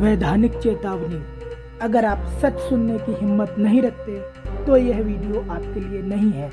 वैधानिक चेतावनी, अगर आप सच सुनने की हिम्मत नहीं रखते तो यह वीडियो आपके लिए नहीं है।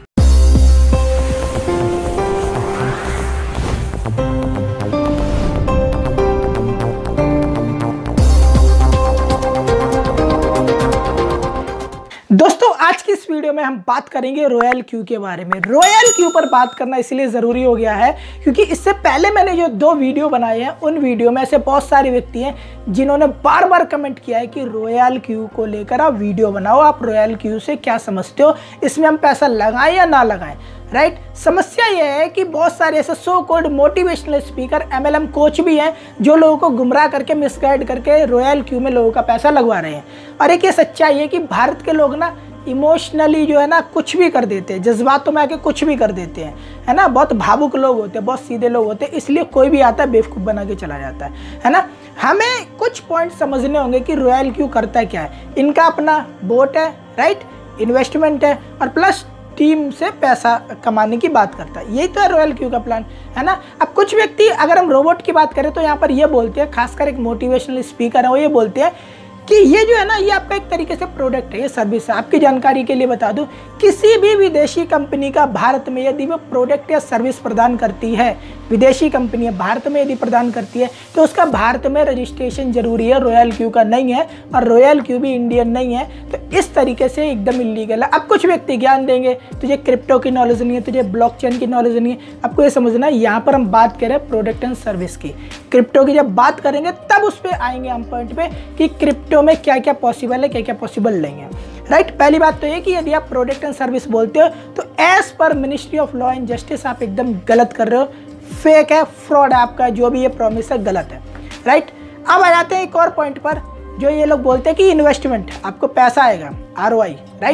दोस्तों, आज की इस वीडियो में हम बात करेंगे रॉयल क्यू के बारे में। रॉयल क्यू पर बात करना इसलिए ज़रूरी हो गया है क्योंकि इससे पहले मैंने जो 2 वीडियो बनाए हैं उन वीडियो में ऐसे बहुत सारे व्यक्ति हैं जिन्होंने बार बार कमेंट किया है कि रॉयल क्यू को लेकर आप वीडियो बनाओ, आप रॉयल क्यू से क्या समझते हो, इसमें हम पैसा लगाएं या ना लगाएं। राइट, समस्या यह है कि बहुत सारे ऐसे so called motivational speaker MLM coach भी हैं जो लोगों को गुमराह करके मिसगाइड करके रॉयल क्यू में लोगों का पैसा लगवा रहे हैं। और एक ये सच्चाई है कि भारत के लोग ना इमोशनली जो है ना कुछ भी कर देते हैं, जज्बातों में आके कुछ भी कर देते हैं, है ना। बहुत भावुक लोग होते हैं, बहुत सीधे लोग होते हैं, इसलिए कोई भी आता है बेवकूफ़ बना के चला जाता है ना। हमें कुछ पॉइंट समझने होंगे कि रॉयल क्यू करता क्या है। इनका अपना बोट है, राइट, इन्वेस्टमेंट है और प्लस टीम से पैसा कमाने की बात करता है। यही तो है रॉयल क्यू का प्लान, है ना। अब कुछ व्यक्ति, अगर हम रोबोट की बात करें तो यहाँ पर ये बोलते हैं, खासकर एक मोटिवेशनल स्पीकर है, वो ये बोलते हैं कि ये जो है ना ये आपका एक तरीके से प्रोडक्ट है, ये सर्विस है। आपकी जानकारी के लिए बता दूं, किसी भी विदेशी कंपनी का भारत में यदि वो प्रोडक्ट या सर्विस प्रदान करती है, विदेशी कंपनी है भारत में यदि प्रदान करती है तो उसका भारत में रजिस्ट्रेशन जरूरी है, रॉयल क्यू का नहीं है। और रॉयल क्यू भी इंडियन नहीं है, तो इस तरीके से एकदम इलीगल है। अब कुछ व्यक्ति ज्ञान देंगे, तुझे क्रिप्टो की नॉलेज नहीं है, तुझे ब्लॉकचेन की नॉलेज नहीं है। आपको ये समझना है, यहाँ पर हम बात करें प्रोडक्ट एंड सर्विस की। क्रिप्टो की जब बात करेंगे तब उस पर आएंगे हम पॉइंट पे कि क्रिप्टो में क्या क्या पॉसिबल है, क्या क्या पॉसिबल नहीं है। राइट, पहली बात तो ये कि यदि आप प्रोडक्ट एंड सर्विस बोलते हो तो एज पर ministry of law and justice आप एकदम गलत कर रहे हो, फेक है, फ्रॉड है, आपका जो भी ये प्रॉमिस है गलत है। राइट, अब आ जाते हैं एक और पॉइंट पर, जो ये लोग बोलते हैं कि इन्वेस्टमेंट, आपको पैसा आएगा, ROI।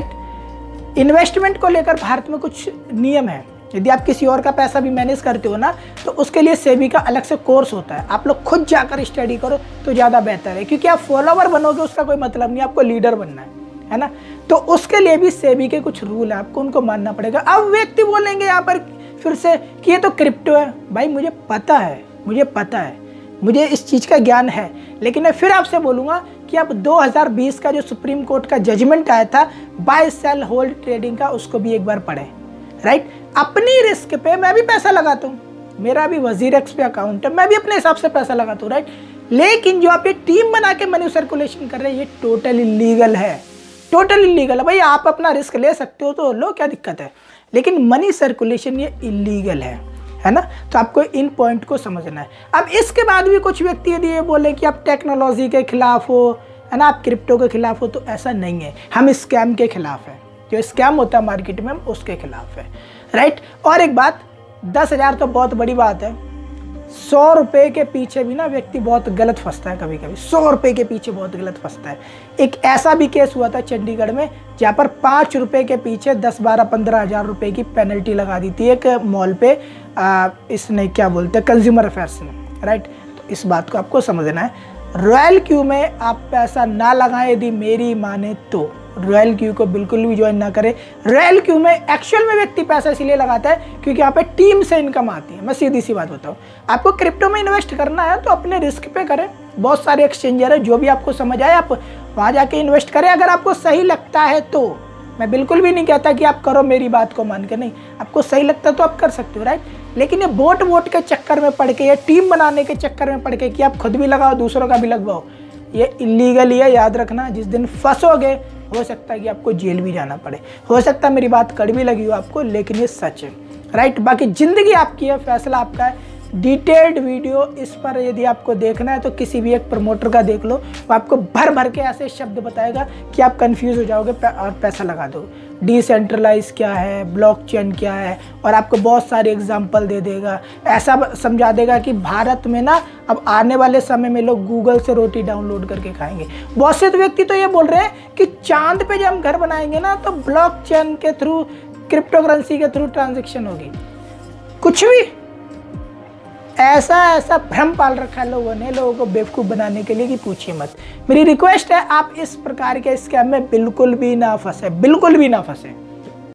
राइट, इन्वेस्टमेंट को लेकर भारत में कुछ नियम है। यदि आप किसी और का पैसा भी मैनेज करते हो ना तो उसके लिए सेबी का अलग से कोर्स होता है, आप लोग खुद जाकर स्टडी करो तो ज़्यादा बेहतर है, क्योंकि आप फॉलोवर बनोगे उसका कोई मतलब नहीं, आपको लीडर बनना है ना। तो उसके लिए भी सेबी के कुछ रूल है, आपको उनको मानना पड़ेगा। अब व्यक्ति बोलेंगे यहाँ पर फिर से कि ये तो क्रिप्टो है। भाई मुझे पता है, मुझे इस चीज़ का ज्ञान है, लेकिन मैं फिर आपसे बोलूँगा कि आप 2020 का जो सुप्रीम कोर्ट का जजमेंट आया था बाय सेल होल्ड ट्रेडिंग का, उसको भी एक बार पढ़ें। राइट, अपनी रिस्क पे मैं भी पैसा लगाता हूँ, मेरा भी WazirX पे अकाउंट है, मैं भी अपने हिसाब से पैसा लगाता हूँ। राइट, लेकिन जो आप ये टीम बना के मनी सर्कुलेशन कर रहे हैं ये टोटल इलीगल है, टोटल इलीगल है। भाई आप अपना रिस्क ले सकते हो तो लो, क्या दिक्कत है, लेकिन मनी सर्कुलेशन ये इलीगल है ना। तो आपको इन पॉइंट को समझना है। अब इसके बाद भी कुछ व्यक्ति यदि ये बोले कि आप टेक्नोलॉजी के खिलाफ हो, है ना, आप क्रिप्टो के खिलाफ हो, तो ऐसा नहीं है। हम स्कैम के खिलाफ है, जो स्कैम होता है मार्केट में हम उसके खिलाफ है। राइट, और एक बात, 10,000 तो बहुत बड़ी बात है, 100 रुपये के पीछे भी ना व्यक्ति बहुत गलत फंसता है। कभी कभी 100 रुपये के पीछे बहुत गलत फंसता है। एक ऐसा भी केस हुआ था चंडीगढ़ में जहाँ पर 5 रुपये के पीछे 10, 12, 15 हज़ार रुपये की पेनल्टी लगा दी थी एक मॉल पे, इसने क्या बोलते हैं, कंज्यूमर अफेयर्स ने। राइट, तो इस बात को आपको समझना है। रॉयल क्यू में आप पैसा ना लगाएं, यदि मेरी माने तो रॉयल क्यू को बिल्कुल भी ज्वाइन ना करें। रॉयल क्यू में एक्चुअल में व्यक्ति पैसा इसलिए लगाता है क्योंकि यहाँ पे टीम से इनकम आती है। मैं सीधी सी बात बताऊँ, आपको क्रिप्टो में इन्वेस्ट करना है तो अपने रिस्क पे करें। बहुत सारे एक्सचेंजर है, जो भी आपको समझ आए आप वहाँ जाके इन्वेस्ट करें, अगर आपको सही लगता है तो। मैं बिल्कुल भी नहीं कहता कि आप करो मेरी बात को मान के, नहीं, आपको सही लगता है तो आप कर सकते हो। राइट, लेकिन ये वोट के चक्कर में पड़ के, या टीम बनाने के चक्कर में पड़ के कि आप खुद भी लगाओ दूसरों का भी लगवाओ, ये इलीगल ही है। याद रखना, जिस दिन फंसोगे हो सकता है कि आपको जेल भी जाना पड़े, हो सकता है मेरी बात कड़वी लगी हो आपको, लेकिन ये सच है। राइट, बाकी ज़िंदगी आपकी है, फैसला आपका है। डिटेल्ड वीडियो इस पर यदि आपको देखना है तो किसी भी एक प्रमोटर का देख लो, वो आपको भर भर के ऐसे शब्द बताएगा कि आप कंफ्यूज हो जाओगे और पैसा लगा दो। डिसेंट्रलाइज क्या है, ब्लॉकचेन क्या है, और आपको बहुत सारे एग्जांपल दे देगा। ऐसा समझा देगा कि भारत में ना अब आने वाले समय में लोग गूगल से रोटी डाउनलोड करके खाएंगे। बहुत से व्यक्ति तो ये बोल रहे हैं कि चांद पे जब हम घर बनाएंगे ना तो ब्लॉकचेन के थ्रू, क्रिप्टो करेंसी के थ्रू ट्रांजेक्शन होगी। कुछ भी ऐसा भ्रम पाल रखा है लोगों ने, लोगों को बेवकूफ़ बनाने के लिए कि पूछिए मत। मेरी रिक्वेस्ट है, आप इस प्रकार के स्कैम में बिल्कुल भी ना फंसे, बिल्कुल भी ना फंसे।